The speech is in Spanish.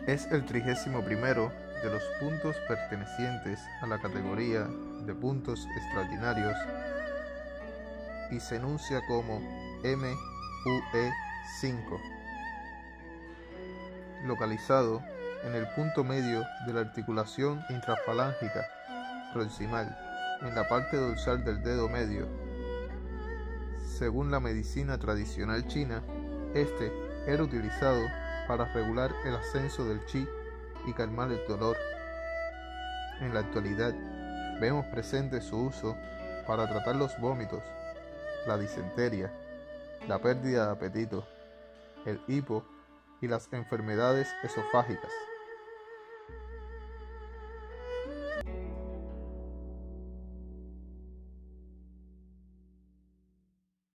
Es el 31º de los puntos pertenecientes a la categoría de puntos extraordinarios y se enuncia como MUE5, localizado en el punto medio de la articulación intrafalángica proximal, en la parte dorsal del dedo medio. Según la medicina tradicional china, este era utilizado para regular el ascenso del chi y calmar el dolor. En la actualidad, vemos presente su uso para tratar los vómitos, la disentería, la pérdida de apetito, el hipo y las enfermedades esofágicas.